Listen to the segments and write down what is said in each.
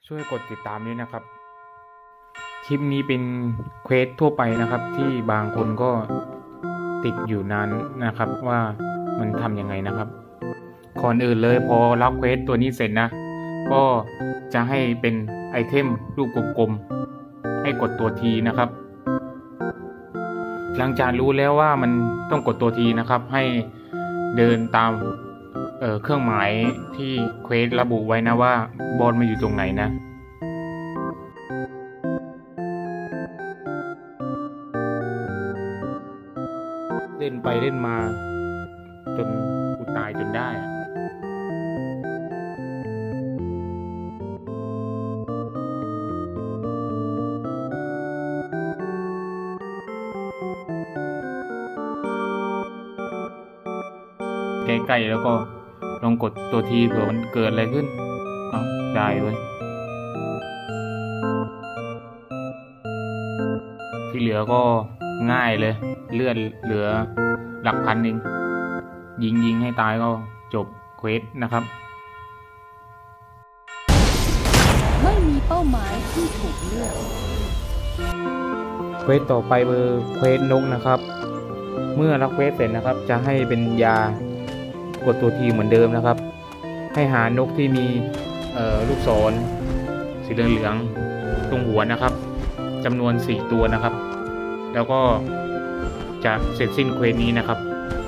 ช่วยกดติดตามด้วยนะครับคลิปนี้เป็นเควสทั่วไปนะครับที่บางคนก็ติดอยู่นานนะครับว่ามันทำยังไงนะครับก่อนอื่นเลยพอรับเควสตัวนี้เสร็จนะก็จะให้เป็นไอเทมรูปกลมๆให้กดตัวทีนะครับหลังจากรู้แล้วว่ามันต้องกดตัวทีนะครับให้เดินตามเครื่องหมายที่เควสระบุไว้นะว่าบอลมาอยู่ตรงไหนนะเล่นไปเล่นมาจนกูตายจนได้ใกล้ๆแล้วก็ลองกดตัวทีเผื่อมันเกิดอะไรขึ้นเอาได้เว้ยที่เหลือก็ง่ายเลยเลือดเหลือหลักพันเองยิงให้ตายก็จบเควสนะครับไม่มีเป้าหมายที่ถูกเลือกเควสต่อไปเบอร์เควสนกนะครับเมื่อรับเควสเสร็จนะครับจะให้เป็นยากดตัวทีเหมือนเดิมนะครับให้หานกที่มีลูกศรสีเหลืองๆตรงหัวนะครับจำนวน4ตัวนะครับแล้วก็จะเสร็จสิ้นเควสนี้นะครับ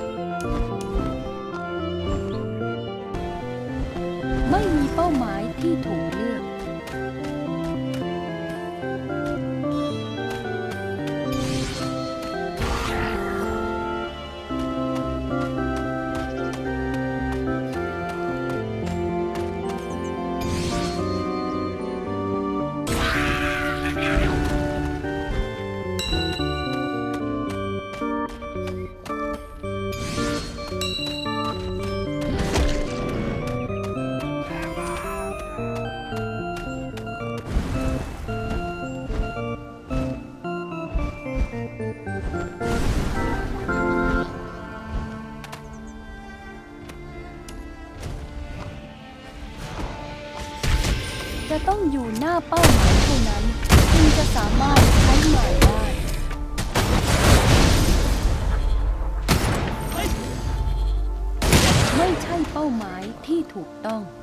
ไม่มีเป้าหมายที่ถูกเลือกจะต้องอยู่หน้าเป้าหมายเท่านั้นจึงจะสามารถใช้ใหม่ได้ไม่ใช่เป้าหมายที่ถูกต้อง